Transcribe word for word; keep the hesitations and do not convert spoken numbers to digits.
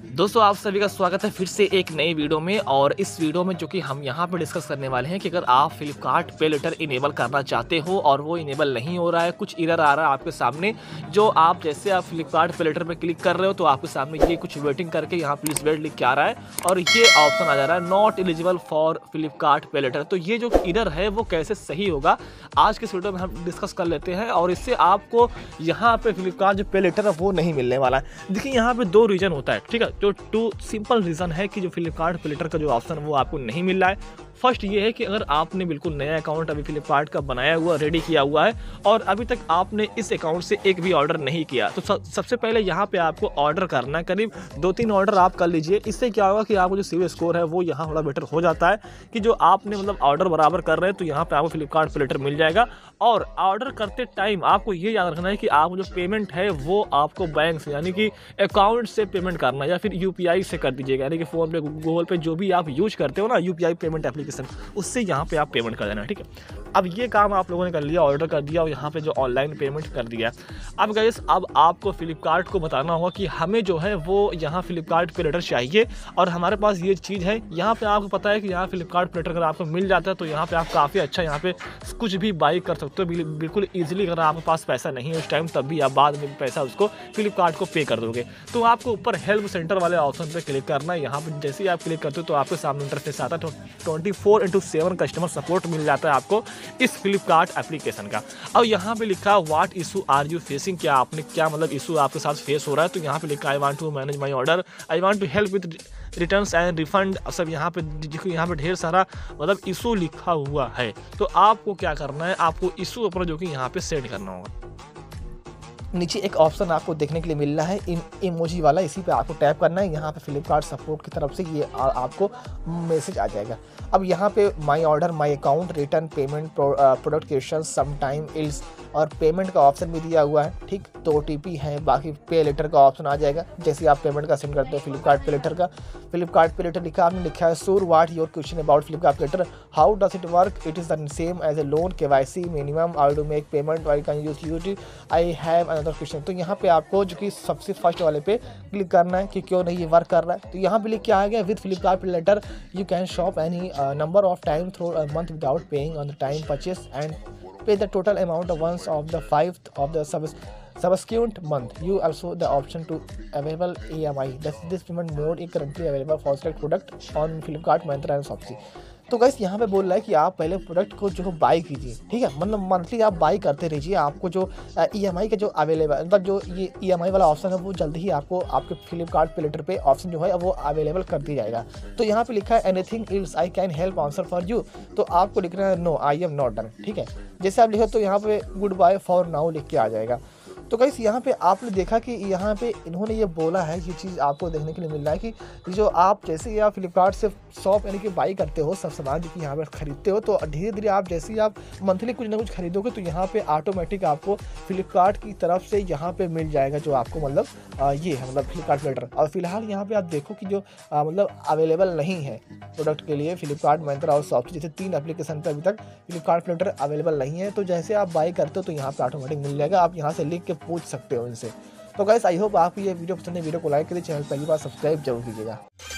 दोस्तों आप सभी का स्वागत है फिर से एक नई वीडियो में। और इस वीडियो में जो कि हम यहाँ पे डिस्कस करने वाले हैं कि अगर आप फ्लिपकार्ट पे लेटर इनेबल करना चाहते हो और वो इनेबल नहीं हो रहा है, कुछ एरर आ रहा है आपके सामने, जो आप जैसे आप फ्लिपकार्ट पे लेटर पे क्लिक कर रहे हो तो आपके सामने ये कुछ वेटिंग करके यहाँ प्लीज वेट लिख के आ रहा है और ये ऑप्शन आ जा रहा है नॉट एलिजिबल फॉर फ्लिपकार्ट पे लेटर। तो ये जो एरर है वो कैसे सही होगा आज के इस वीडियो में हम डिस्कस कर लेते हैं और इससे आपको यहाँ पे फ्लिपकार्ट जो पे लेटर है वो नहीं मिलने वाला है। देखिए यहाँ पे दो रीजन होता है, ठीक है। जो टू सिंपल रीज़न है कि जो फ्लिपकार्ट पे लेटर का जो ऑप्शन है वो आपको नहीं मिल रहा है। फर्स्ट ये है कि अगर आपने बिल्कुल नया अकाउंट अभी फ्लिपकार्ट का बनाया हुआ रेडी किया हुआ है और अभी तक आपने इस अकाउंट से एक भी ऑर्डर नहीं किया, तो सबसे पहले यहाँ पे आपको ऑर्डर करना है। करीब दो तीन ऑर्डर आप कर लीजिए। इससे क्या होगा कि आपको जो सिविल स्कोर है वो यहाँ थोड़ा बेटर हो जाता है कि जो आपने मतलब ऑर्डर बराबर कर रहे हैं तो यहाँ पे आपको फ्लिपकार्ट पे लेटर मिल जाएगा। और ऑर्डर करते टाइम आपको ये याद रखना है कि आप जो पेमेंट है वो आपको बैंक से यानी कि अकाउंट से पेमेंट करना है या फिर यूपीआई से कर दीजिएगा, यानी कि फोन पे, गूगल पे, जो भी आप यूज करते हो ना यूपीआई पेमेंट एप्लीकेशन, उससे यहाँ पे आप पेमेंट कर देना, ठीक है। अब ये काम आप लोगों ने कर लिया, ऑर्डर कर दिया और यहाँ पे जो ऑनलाइन पेमेंट कर दिया। अब गाइस अब आपको फ्लिपकार्ट को बताना होगा कि हमें जो है वो यहाँ फ्लिपकार्ट पे लेटर चाहिए और हमारे पास ये चीज़ है। यहाँ पे आपको पता है कि यहाँ फ्लिपकार्ट पे लेटर अगर आपको मिल जाता है तो यहाँ पे आप काफ़ी अच्छा यहाँ पे कुछ भी बाई कर सकते हो बिल्कुल ईजिली। अगर आपके पास पैसा नहीं है उस टाइम तब भी आप बाद में पैसा उसको फ्लिपकार्ट को पे कर दोगे। तो आपको ऊपर हेल्प सेंटर वाले ऑप्शन पे क्लिक करना है। यहाँ पे जैसे ही आप क्लिक करते हो तो आपके सामने इंटरफेस आता है, twenty four into seven customer support मिल जाता है आपको इस फ्लिपकार्ट एप्लीकेशन का। अब यहाँ पे लिखा है what issue are you facing, क्या आपने क्या मतलब इशू आपके साथ फेस हो रहा है। तो यहाँ पे लिखा है I want to manage my order, I want to help with returns and refund. सब यहाँ पे यहाँ पे ढेर सारा मतलब इशू लिखा हुआ है। तो आपको क्या करना है, आपको इशू अपना जो कि यहाँ पे सेट करना होगा। नीचे एक ऑप्शन आपको देखने के लिए मिल रहा है इन इमोजी वाला, इसी पे आपको टैप करना है। यहाँ पे फ्लिपकार्ट सपोर्ट की तरफ से ये आ, आपको मैसेज आ जाएगा। अब यहाँ पे my order, my account, return, payment, product question, something else और पेमेंट का ऑप्शन भी दिया हुआ है, ठीक। तो ओटीपी है, बाकी पे लेटर का ऑप्शन आ जाएगा जैसे आप पेमेंट का सेंड करते हो फ्लिपकार्ट पे लेटर का। फ्लिपकार्ट पे लेटर लिखा आपने लिखा है sure what your question about Flipkart later, how does it work, it is the same as a loan, KYC minimum, I to make payment, I can use UT, I have question. तो यहाँ पे आपको जो कि सबसे first वाले पे click करना है कि क्यों नहीं ये वर्क कर रहा है। तो यहाँ पे लिख के आ गया with Flipkart later you can shop any number of time through a month without paying on the time purchase and pay the total amount once of the fifth of the subsequent month. You also the option to available E M I. This this payment mode is currently available for select product on Flipkart, Myntra and Shopee. तो guys यहाँ पे बोल रहा है कि आप पहले product को जो बाई कीजिए, ठीक है। मतलब मंथली आप बाई करते रहिए। आपको जो ईएमआई का जो अवेलेबल मतलब जो ये ईएमआई वाला ऑप्शन है वो जल्दी ही आपको आपके फ्लिपकार्ट पे लेटर पे ऑप्शन जो है वो अवेलेबल कर दिया जाएगा। तो यहाँ पे लिखा है anything else I can help answer for you, तो आपको लिखना है no I am not done, ठीक है। जैसे आप लिखो तो यहाँ पे गुड बाय फॉर नाउ लिख के आ जाएगा। तो गाइस यहाँ पे आपने देखा कि यहाँ पे इन्होंने ये बोला है, ये चीज़ आपको देखने के लिए मिल रहा है कि जो आप जैसे ही आप फ्लिपकार्ट से शॉप यानी कि बाई करते हो सब सामान जो कि यहाँ पर खरीदते हो, तो धीरे धीरे आप जैसे ही आप मंथली कुछ ना कुछ खरीदोगे तो यहाँ पे ऑटोमेटिक आपको फ्लिपकार्ट की तरफ से यहाँ पे मिल जाएगा जो आपको मतलब आ, ये है मतलब फ्लिपकार्ट लेटर। और फिलहाल यहाँ पे आप देखो कि जो आ, मतलब अवेलेबल नहीं है प्रोडक्ट के लिए फ्लिपकार्ट, मिंत्रा और शॉपसी जैसे तीन एप्लीकेशन पर अभी तक फ्लिपकार्ट लेटर अवेलेबल नहीं है। तो जैसे आप बाई करते हो तो यहाँ पे ऑटोमेटिक मिल जाएगा, आप यहाँ से लिख के पूछ सकते हो इनसे। तो गाइस आई होप आपको ये वीडियो पसंद है। वीडियो को लाइक करिए, चैनल पहली बार सब्सक्राइब जरूर कीजिएगा।